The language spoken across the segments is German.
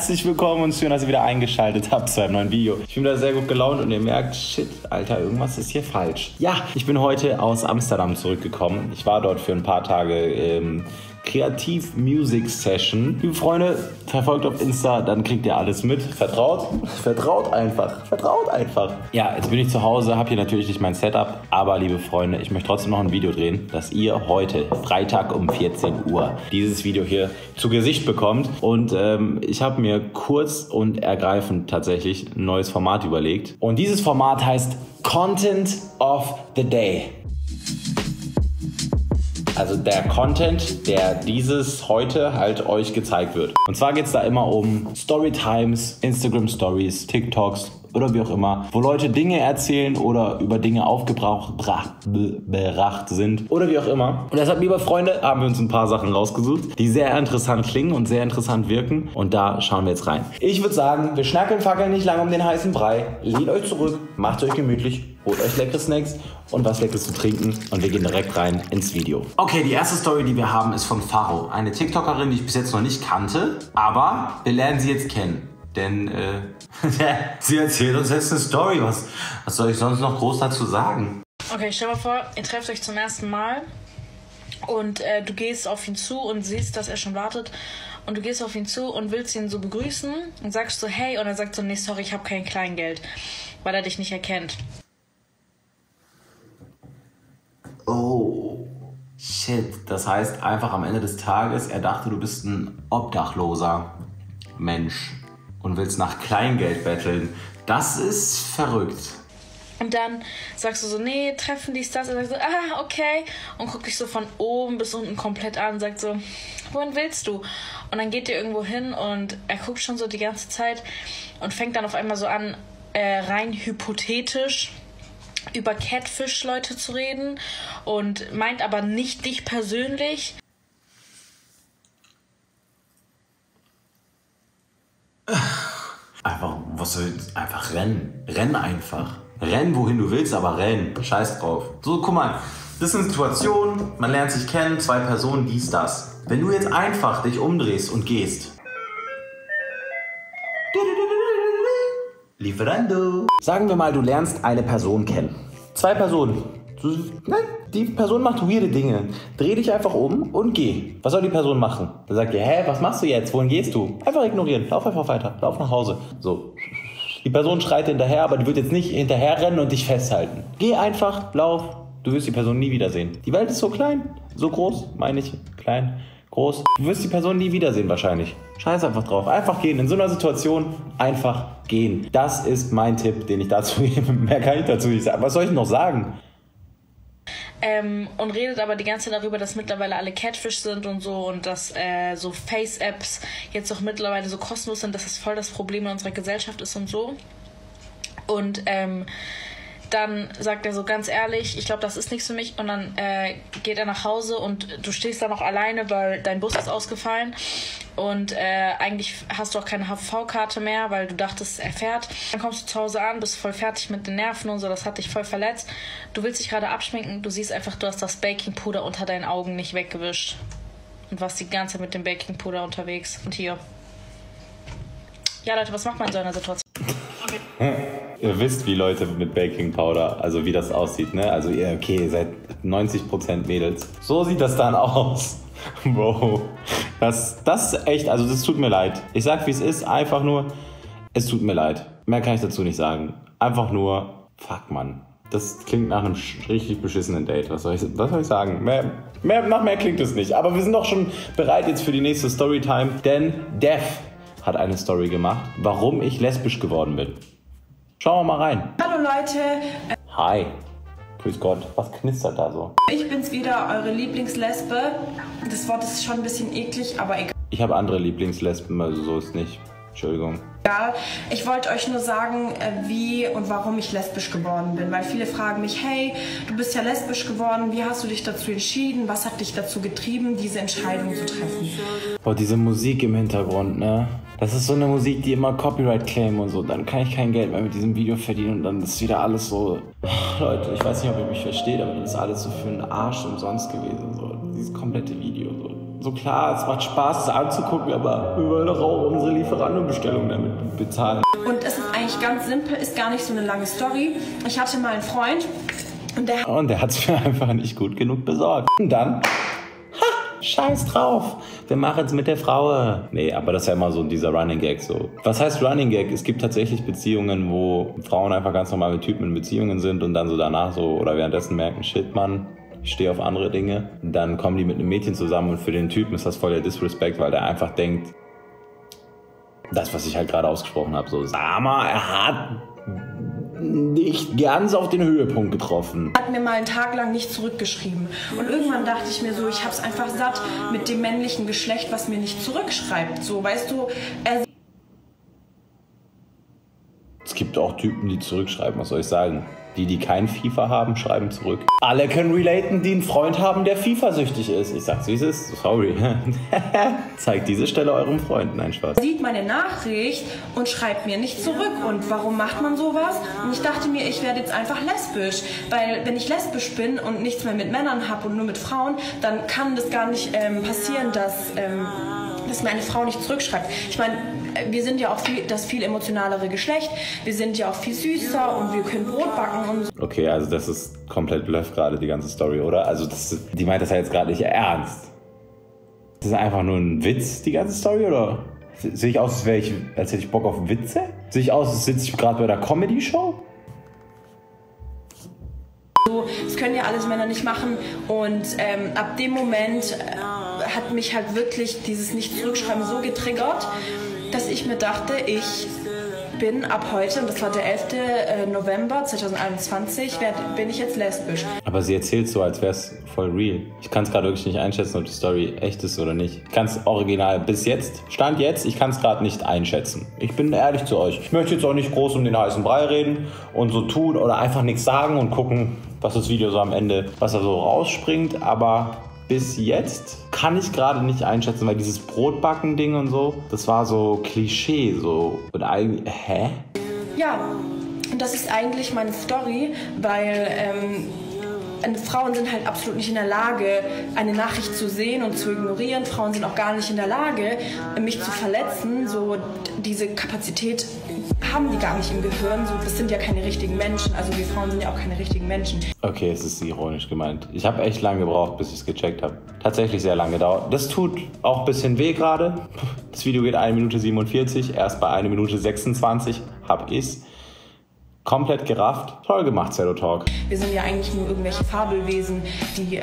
herzlich willkommen und schön, dass ihr wieder eingeschaltet habt zu einem neuen Video. Ich bin wieder sehr gut gelaunt und ihr merkt, shit, Alter, irgendwas ist hier falsch. Ja, ich bin heute aus Amsterdam zurückgekommen. Ich war dort für ein paar Tage Kreativ-Music-Session. Liebe Freunde, verfolgt auf Insta, dann kriegt ihr alles mit. Vertraut einfach. Ja, jetzt bin ich zu Hause, habe hier natürlich nicht mein Setup, aber liebe Freunde, ich möchte trotzdem noch ein Video drehen, dass ihr heute, Freitag um 14 Uhr, dieses Video hier zu Gesicht bekommt. Und ich habe mir kurz und ergreifend tatsächlich ein neues Format überlegt. Und dieses Format heißt Content of the Day. Also der Content, der dieses heute halt euch gezeigt wird. Und zwar geht es da immer um Storytimes, Instagram Stories, TikToks oder wie auch immer, wo Leute Dinge erzählen oder über Dinge aufgebracht sind oder wie auch immer. Und deshalb, liebe Freunde, haben wir uns ein paar Sachen rausgesucht, die sehr interessant klingen und sehr interessant wirken. Und da schauen wir jetzt rein. Ich würde sagen, wir schnackeln, fackeln nicht lange um den heißen Brei. Lehnt euch zurück, macht euch gemütlich, holt euch leckere Snacks und was Leckeres zu trinken und wir gehen direkt rein ins Video. Okay, die erste Story, die wir haben, ist von Faro. Eine TikTokerin, die ich bis jetzt noch nicht kannte, aber wir lernen sie jetzt kennen. Denn sie erzählt uns jetzt eine Story. Was soll ich sonst noch groß dazu sagen? Okay, stell dir mal vor, ihr trefft euch zum ersten Mal und du gehst auf ihn zu und siehst, dass er schon wartet. Und du gehst auf ihn zu und willst ihn so begrüßen und sagst so, hey. Und er sagt so, nee, sorry, ich habe kein Kleingeld, weil er dich nicht erkennt. Oh, shit. Das heißt einfach am Ende des Tages, er dachte, du bist ein obdachloser Mensch und willst nach Kleingeld betteln. Das ist verrückt. Und dann sagst du so, nee, treffen dies, das. Und er sagt so, okay. Und guckt dich so von oben bis unten komplett an und sagt so, wohin willst du? Und dann geht ihr irgendwo hin und er guckt schon so die ganze Zeit und fängt dann auf einmal so an, rein hypothetisch über Catfish-Leute zu reden und meint aber nicht dich persönlich. Einfach rennen. Renn einfach. Renn, wohin du willst, aber renn. Scheiß drauf. So, guck mal. Das ist eine Situation, man lernt sich kennen, zwei Personen, dies, das. Wenn du jetzt einfach dich umdrehst und gehst. Lieferando. Sagen wir mal, du lernst eine Person kennen. Zwei Personen. Die Person macht weirde Dinge. Dreh dich einfach um und geh. Was soll die Person machen? Dann sagt ihr, hä, was machst du jetzt? Wohin gehst du? Einfach ignorieren. Lauf einfach weiter. Lauf nach Hause. So. Die Person schreit hinterher, aber die wird jetzt nicht hinterher rennen und dich festhalten. Geh einfach, lauf. Du wirst die Person nie wiedersehen. Die Welt ist so klein. So groß, meine ich. Klein, groß. Du wirst die Person nie wiedersehen wahrscheinlich. Scheiß einfach drauf. Einfach gehen. In so einer Situation einfach gehen. Das ist mein Tipp, den ich dazu gebe. Mehr kann ich dazu nicht sagen. Was soll ich noch sagen? Und redet aber die ganze Zeit darüber, dass mittlerweile alle Catfish sind und so und dass so Face-Apps jetzt auch mittlerweile so kostenlos sind, dass das voll das Problem in unserer Gesellschaft ist und so. Und dann sagt er so ganz ehrlich, ich glaube, das ist nichts für mich. Und dann geht er nach Hause und du stehst da noch alleine, weil dein Bus ist ausgefallen. Und eigentlich hast du auch keine HVV-Karte mehr, weil du dachtest, er fährt. Dann kommst du zu Hause an, bist voll fertig mit den Nerven und so, das hat dich voll verletzt. Du willst dich gerade abschminken, du siehst einfach, du hast das Bakingpuder unter deinen Augen nicht weggewischt. Und warst die ganze Zeit mit dem Bakingpuder unterwegs. Und hier. Ja, Leute, was macht man in so einer Situation? Ihr wisst, wie Leute mit Baking Powder, also wie das aussieht, ne? Also ihr, okay, ihr seid 90% Mädels. So sieht das dann aus. Bro, das ist echt, also das tut mir leid. Ich sag, wie es ist, einfach nur, es tut mir leid. Mehr kann ich dazu nicht sagen. Einfach nur, fuck, Mann. Das klingt nach einem richtig beschissenen Date. Was soll ich sagen? Nach mehr klingt es nicht. Aber wir sind doch schon bereit jetzt für die nächste Storytime, denn Dev hat eine Story gemacht, warum ich lesbisch geworden bin. Schauen wir mal rein. Hallo Leute. Hi. Grüß Gott. Was knistert da so? Ich bin's wieder, eure Lieblingslesbe. Das Wort ist schon ein bisschen eklig, aber egal. Ich habe andere Lieblingslesben, also so ist nicht. Entschuldigung. Egal. Ich wollte euch nur sagen, wie und warum ich lesbisch geworden bin. Weil viele fragen mich, hey, du bist ja lesbisch geworden. Wie hast du dich dazu entschieden? Was hat dich dazu getrieben, diese Entscheidung zu treffen? Boah, diese Musik im Hintergrund, ne? Das ist so eine Musik, die immer Copyright claimen und so. Dann kann ich kein Geld mehr mit diesem Video verdienen und dann ist wieder alles so... Leute, ich weiß nicht, ob ihr mich versteht, aber das ist alles so für einen Arsch umsonst gewesen. So. Dieses komplette Video. So. so klar, es macht Spaß, es anzugucken, aber wir wollen doch auch unsere Lieferantenbestellung damit bezahlen. Und es ist eigentlich ganz simpel, ist gar nicht so eine lange Story. Ich hatte mal einen Freund und der hat es mir einfach nicht gut genug besorgt. Und dann, scheiß drauf, wir machen es mit der Frau. Nee, aber das ist ja immer so dieser Running Gag so. Was heißt Running Gag? Es gibt tatsächlich Beziehungen, wo Frauen einfach ganz normal mit Typen in Beziehungen sind und dann so danach so oder währenddessen merken, shit, Mann, ich stehe auf andere Dinge. Dann kommen die mit einem Mädchen zusammen und für den Typen ist das voll der Disrespect, weil der einfach denkt, das, was ich halt gerade ausgesprochen habe, so, sag mal, er hat nicht ganz auf den Höhepunkt getroffen. Hat mir mal einen Tag lang nicht zurückgeschrieben. Und irgendwann dachte ich mir so, ich hab's einfach satt mit dem männlichen Geschlecht, was mir nicht zurückschreibt. So, weißt du, es gibt auch Typen, die zurückschreiben, was soll ich sagen? Die kein FIFA haben, schreiben zurück. Alle können relaten, die einen Freund haben, der FIFA-süchtig ist. Ich sag's, wie es ist. Sorry. Zeigt diese Stelle eurem Freund. Nein, Spaß. Sieht meine Nachricht und schreibt mir nicht zurück. Und warum macht man sowas? Und ich dachte mir, ich werde jetzt einfach lesbisch. Weil wenn ich lesbisch bin und nichts mehr mit Männern habe und nur mit Frauen, dann kann das gar nicht passieren, dass mir eine Frau nicht zurückschreibt. Ich meine, wir sind ja auch das viel emotionalere Geschlecht. Wir sind ja auch viel süßer und wir können Brot backen und so. Okay, also das ist komplett Bluff gerade, die ganze Story, oder? Also die meint das ja jetzt gerade nicht ernst. Das ist einfach nur ein Witz, die ganze Story, oder? Sehe ich aus, als hätte ich Bock auf Witze? Sehe ich aus, als sitze ich gerade bei der Comedy-Show? Das können ja alles Männer nicht machen und ab dem Moment hat mich halt wirklich dieses Nicht-Zurückschreiben so getriggert, dass ich mir dachte, ich bin ab heute, und das war der 11. November 2021, bin ich jetzt lesbisch. Aber sie erzählt so, als wäre es voll real. Ich kann es gerade wirklich nicht einschätzen, ob die Story echt ist oder nicht. Ich kann es original bis jetzt, Stand jetzt, ich kann es gerade nicht einschätzen. Ich bin ehrlich zu euch. Ich möchte jetzt auch nicht groß um den heißen Brei reden und so tun oder einfach nichts sagen und gucken, was das Video so am Ende, was da so rausspringt, aber bis jetzt kann ich gerade nicht einschätzen, weil dieses Brotbacken-Ding und so, das war so Klischee, so. Und eigentlich, Ja, und das ist eigentlich meine Story, weil Frauen sind halt absolut nicht in der Lage, eine Nachricht zu sehen und zu ignorieren. Frauen sind auch gar nicht in der Lage, mich zu verletzen. So, diese Kapazität haben die gar nicht im Gehirn. So, das sind ja keine richtigen Menschen. Also wir Frauen sind ja auch keine richtigen Menschen. Okay, es ist ironisch gemeint. Ich habe echt lange gebraucht, bis ich es gecheckt habe. Tatsächlich sehr lange gedauert. Das tut auch ein bisschen weh gerade. Das Video geht 1 Minute 47. Erst bei 1 Minute 26 habe ich es komplett gerafft. Toll gemacht, Zero Talk. Wir sind ja eigentlich nur irgendwelche Fabelwesen, die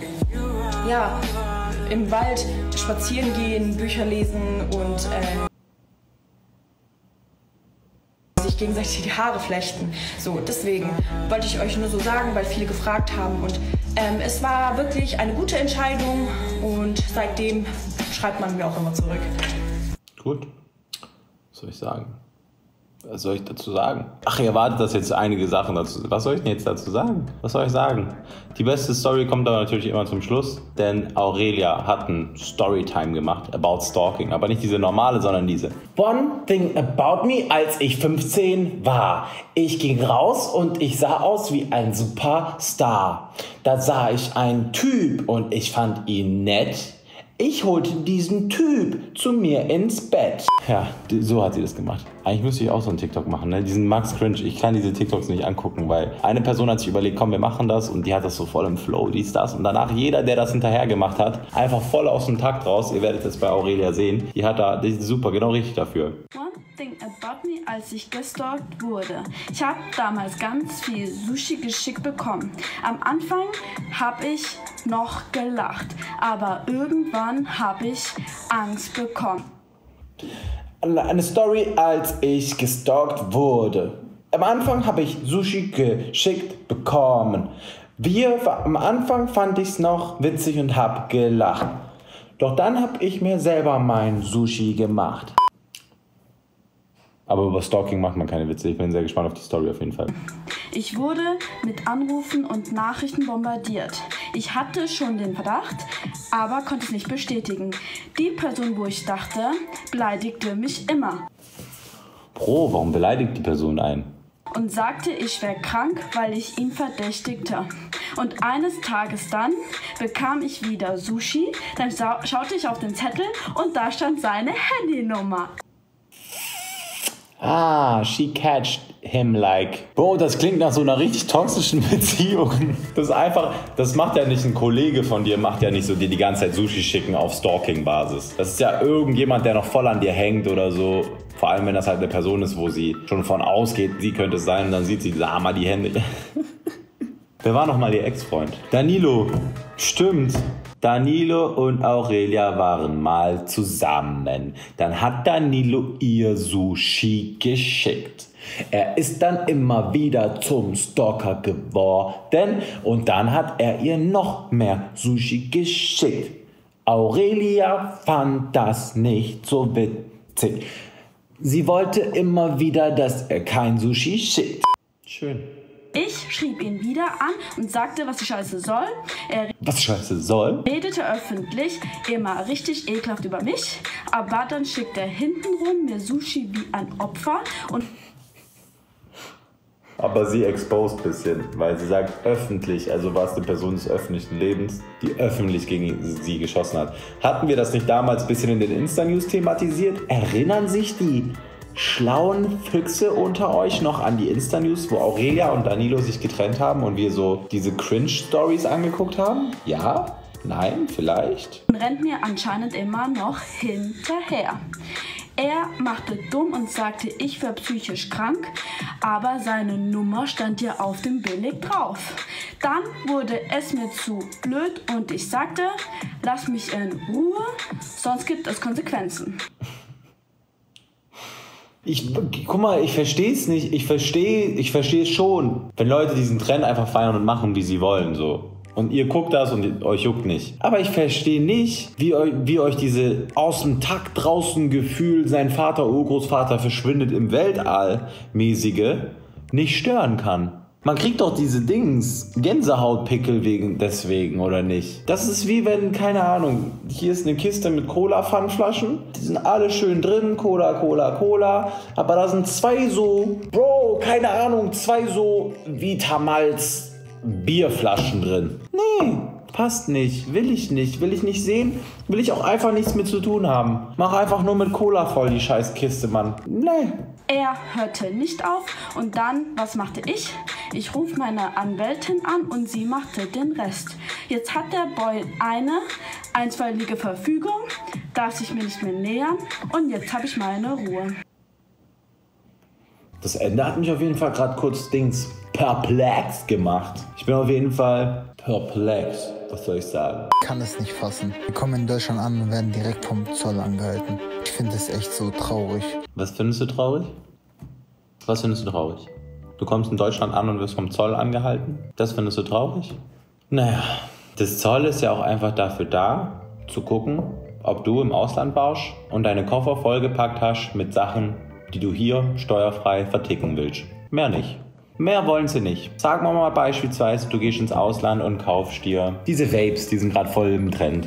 im Wald spazieren gehen, Bücher lesen und sich gegenseitig die Haare flechten. So, deswegen wollte ich euch nur so sagen, weil viele gefragt haben. Und es war wirklich eine gute Entscheidung und seitdem schreibt man mir auch immer zurück. Gut. Was soll ich sagen? Was soll ich dazu sagen? Ach, ihr erwartet das jetzt einige Sachen dazu. Was soll ich denn jetzt dazu sagen? Was soll ich sagen? Die beste Story kommt aber natürlich immer zum Schluss, denn Aurelia hat ein Storytime gemacht about Stalking, aber nicht diese normale, sondern diese. One thing about me, als ich 15 war. Ich ging raus und ich sah aus wie ein Superstar. Da sah ich einen Typ und ich fand ihn nett. Ich holte diesen Typ zu mir ins Bett. Ja, so hat sie das gemacht. Eigentlich müsste ich auch so einen TikTok machen, ne? Diesen Max Cringe. Ich kann diese TikToks nicht angucken, weil eine Person hat sich überlegt, komm, wir machen das und die hat das so voll im Flow, dies, das. Und danach jeder, der das hinterher gemacht hat, einfach voll aus dem Takt raus. Ihr werdet es bei Aurelia sehen. Die ist super, genau richtig dafür. One thing about me, als ich gestalkt wurde. Ich habe damals ganz viel Sushi geschickt bekommen. Am Anfang habe ich noch gelacht, aber irgendwann habe ich Angst bekommen. Eine Story, als ich gestalkt wurde. Am Anfang habe ich Sushi geschickt bekommen. Am Anfang fand ich es noch witzig und habe gelacht. Doch dann habe ich mir selber mein Sushi gemacht. Aber über Stalking macht man keine Witze. Ich bin sehr gespannt auf die Story auf jeden Fall. Ich wurde mit Anrufen und Nachrichten bombardiert. Ich hatte schon den Verdacht, aber konnte es nicht bestätigen. Die Person, wo ich dachte, beleidigte mich immer. Bro, warum beleidigt die Person einen? und sagte, ich wäre krank, weil ich ihn verdächtigte. Und eines Tages dann bekam ich wieder Sushi, dann schaute ich auf den Zettel und da stand seine Handynummer. Ah, she catched him like. Bro, das klingt nach so einer richtig toxischen Beziehung. Das macht ja nicht ein Kollege von dir, macht ja nicht so dir die ganze Zeit Sushi schicken auf Stalking-Basis. Das ist ja irgendjemand, der noch voll an dir hängt oder so. Vor allem, wenn das halt eine Person ist, wo sie schon von ausgeht, sie könnte es sein und dann sieht sie, mal die Hände. Wer war nochmal ihr Ex-Freund? Danilo. Stimmt. Danilo und Aurelia waren mal zusammen. Dann hat Danilo ihr Sushi geschickt. Er ist dann immer wieder zum Stalker geworden und dann hat er ihr noch mehr Sushi geschickt. Aurelia fand das nicht so witzig. Sie wollte immer wieder, dass er kein Sushi schickt. Schön. Ich schrieb ihn wieder an und sagte, was die Scheiße soll. Was Scheiße soll? Redete öffentlich immer richtig ekelhaft über mich, aber dann schickt er hintenrum mir Sushi wie ein Opfer und... Aber sie exposed ein bisschen, weil sie sagt öffentlich, also war es eine Person des öffentlichen Lebens, die öffentlich gegen sie geschossen hat. Hatten wir das nicht damals ein bisschen in den Insta-News thematisiert? Erinnern sich die schlauen Füchse unter euch noch an die Insta-News, wo Aurelia und Danilo sich getrennt haben und wir so diese Cringe-Stories angeguckt haben? Ja? Nein? Vielleicht? Rennt mir anscheinend immer noch hinterher. Er machte dumm und sagte, ich wäre psychisch krank, aber seine Nummer stand ja auf dem Beleg drauf. Dann wurde es mir zu blöd und ich sagte, lass mich in Ruhe, sonst gibt es Konsequenzen. Guck mal, ich verstehe es nicht. Ich verstehe es schon, wenn Leute diesen Trend einfach feiern und machen, wie sie wollen, so. Und ihr guckt das und euch juckt nicht. Aber ich verstehe nicht, wie euch diese aus dem Takt draußen Gefühl, sein Vater, Urgroßvater verschwindet im Weltall mäßige, nicht stören kann. Man kriegt doch diese Gänsehautpickel deswegen, oder nicht? Das ist wie wenn, keine Ahnung, hier ist eine Kiste mit Cola-Pfandflaschen. Die sind alle schön drin, Cola. Aber da sind zwei so Vitamalz Bierflaschen drin. Nee, passt nicht. Will ich nicht sehen. Will ich auch einfach nichts mit zu tun haben. Mach einfach nur mit Cola voll die scheiß Kiste, Mann. Nee. Er hörte nicht auf und dann, was machte ich? Ich rufe meine Anwältin an und sie machte den Rest. Jetzt hat der Boy eine einstweilige Verfügung, darf sich mir nicht mehr nähern und jetzt habe ich meine Ruhe. Das Ende hat mich auf jeden Fall gerade kurz perplex gemacht. Ich bin auf jeden Fall perplex. Was soll ich sagen? Ich kann es nicht fassen. Wir kommen in Deutschland an und werden direkt vom Zoll angehalten. Ich finde es echt so traurig. Was findest du traurig? Was findest du traurig? Du kommst in Deutschland an und wirst vom Zoll angehalten? Das findest du traurig? Naja, das Zoll ist ja auch einfach dafür da, zu gucken, ob du im Ausland warst und deine Koffer vollgepackt hast mit Sachen, die du hier steuerfrei verticken willst. Mehr nicht. Mehr wollen sie nicht. Sagen wir mal beispielsweise, du gehst ins Ausland und kaufst dir diese Vapes, die sind gerade voll im Trend.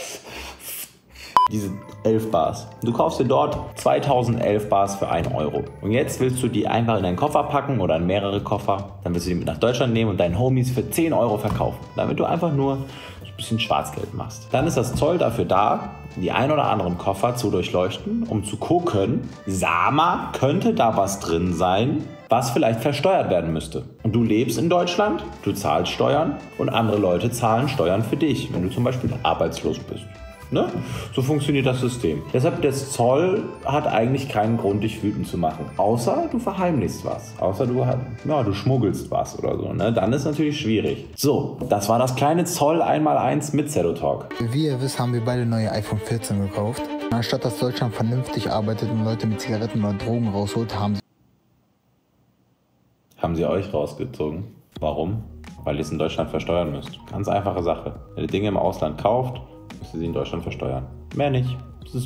Diese 11 Bars. Du kaufst dir dort 2011 Bars für 1 Euro. Und jetzt willst du die einfach in deinen Koffer packen oder in mehrere Koffer. Dann willst du die mit nach Deutschland nehmen und deinen Homies für 10 Euro verkaufen. Damit du einfach nur ein bisschen Schwarzgeld machst. Dann ist das Zoll dafür da, die ein oder anderen Koffer zu durchleuchten, um zu gucken, sag mal, könnte da was drin sein, was vielleicht versteuert werden müsste. Und du lebst in Deutschland, du zahlst Steuern und andere Leute zahlen Steuern für dich, wenn du zum Beispiel arbeitslos bist. Ne? So funktioniert das System. Deshalb, der Zoll hat eigentlich keinen Grund, dich wütend zu machen. Außer du verheimlichst was. Außer du schmuggelst was oder so. Ne? Dann ist natürlich schwierig. So, das war das kleine Zoll 1x1 mit Zedotalk. Wie ihr wisst, haben wir beide neue iPhone 14 gekauft. Anstatt dass Deutschland vernünftig arbeitet und Leute mit Zigaretten oder Drogen rausholt, haben sie euch rausgezogen. Warum? Weil ihr es in Deutschland versteuern müsst. Ganz einfache Sache. Wenn ihr Dinge im Ausland kauft, müsst ihr sie in Deutschland versteuern. Mehr nicht.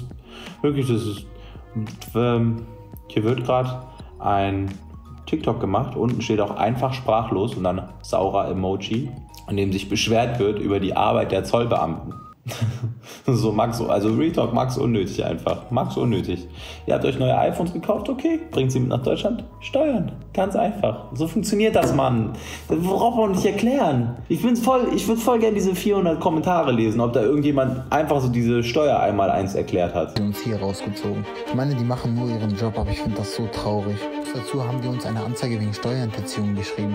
Hier wird gerade ein TikTok gemacht. Unten steht auch einfach sprachlos und dann saurer Emoji, an dem sich beschwert wird über die Arbeit der Zollbeamten. So Max, also Real Talk, Max unnötig einfach. Max unnötig. Ihr habt euch neue iPhones gekauft, okay, bringt sie mit nach Deutschland, steuern. Ganz einfach. So funktioniert das, Mann. Das braucht man nicht erklären. Ich würde voll gerne diese 400 Kommentare lesen, ob da irgendjemand einfach so diese Steuer einmal eins erklärt hat. Die uns hier rausgezogen. Ich meine, die machen nur ihren Job, aber ich finde das so traurig. Dazu haben die uns eine Anzeige wegen Steuerhinterziehung geschrieben.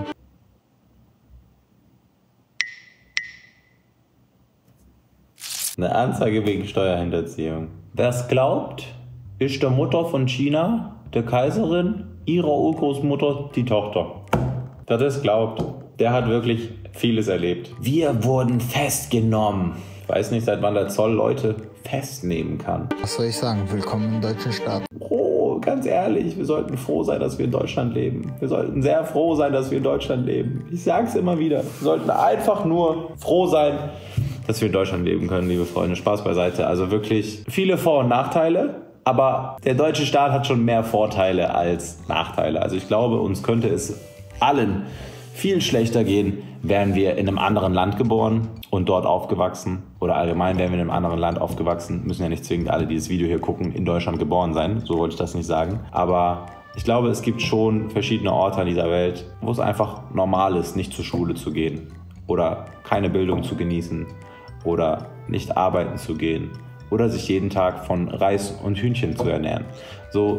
Eine Anzeige wegen Steuerhinterziehung. Wer es glaubt, ist der Mutter von China, der Kaiserin, ihrer Urgroßmutter, die Tochter. Wer das glaubt, der hat wirklich vieles erlebt. Wir wurden festgenommen. Ich weiß nicht, seit wann der Zoll Leute festnehmen kann. Was soll ich sagen? Willkommen im deutschen Staat. Oh, ganz ehrlich, wir sollten froh sein, dass wir in Deutschland leben. Wir sollten sehr froh sein, dass wir in Deutschland leben. Ich sag's immer wieder. Wir sollten einfach nur froh sein, dass wir in Deutschland leben können, liebe Freunde. Spaß beiseite. Also wirklich viele Vor- und Nachteile. Aber der deutsche Staat hat schon mehr Vorteile als Nachteile. Also ich glaube, uns könnte es allen viel schlechter gehen, wären wir in einem anderen Land geboren und dort aufgewachsen. Oder allgemein wären wir in einem anderen Land aufgewachsen. Müssen ja nicht zwingend alle, die das Video hier gucken, in Deutschland geboren sein. So wollte ich das nicht sagen. Aber ich glaube, es gibt schon verschiedene Orte an dieser Welt, wo es einfach normal ist, nicht zur Schule zu gehen. Oder keine Bildung zu genießen. Oder nicht arbeiten zu gehen oder sich jeden Tag von Reis und Hühnchen zu ernähren. So,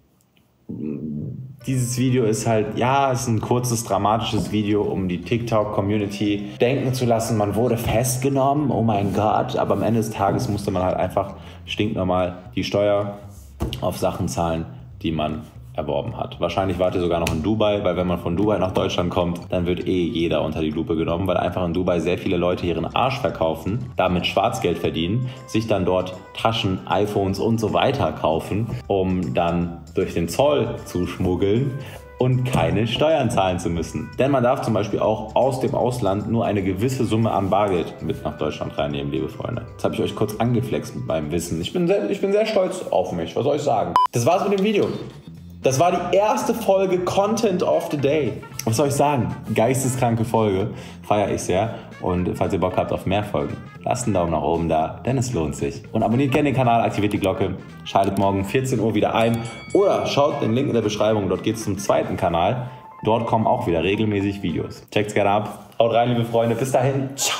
dieses Video ist halt, ja, es ist ein kurzes, dramatisches Video, um die TikTok-Community denken zu lassen, man wurde festgenommen, oh mein Gott, aber am Ende des Tages musste man halt einfach stinknormal die Steuer auf Sachen zahlen, die man erworben hat. Wahrscheinlich wart ihr sogar noch in Dubai, weil wenn man von Dubai nach Deutschland kommt, dann wird jeder unter die Lupe genommen, weil einfach in Dubai sehr viele Leute ihren Arsch verkaufen, damit Schwarzgeld verdienen, sich dann dort Taschen, iPhones und so weiter kaufen, um dann durch den Zoll zu schmuggeln und keine Steuern zahlen zu müssen. Denn man darf zum Beispiel auch aus dem Ausland nur eine gewisse Summe an Bargeld mit nach Deutschland reinnehmen, liebe Freunde. Jetzt habe ich euch kurz angeflext mit meinem Wissen. Ich bin sehr stolz auf mich, was soll ich sagen? Das war's mit dem Video. Das war die erste Folge Content of the Day. Was soll ich sagen? Geisteskranke Folge. Feiere ich sehr. Und falls ihr Bock habt auf mehr Folgen, lasst einen Daumen nach oben da, denn es lohnt sich. Und abonniert gerne den Kanal, aktiviert die Glocke, schaltet morgen 14 Uhr wieder ein. Oder schaut den Link in der Beschreibung, dort geht es zum zweiten Kanal. Dort kommen auch wieder regelmäßig Videos. Checkt's gerne ab. Haut rein, liebe Freunde. Bis dahin. Ciao.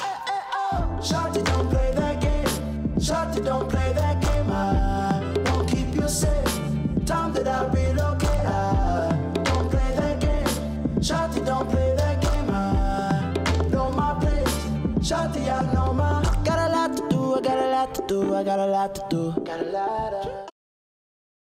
Shawty, don't play that game, I know my place. Shawty, I know my. Got a lot to do, I got a lot to do, I got a lot to do. Got a lot of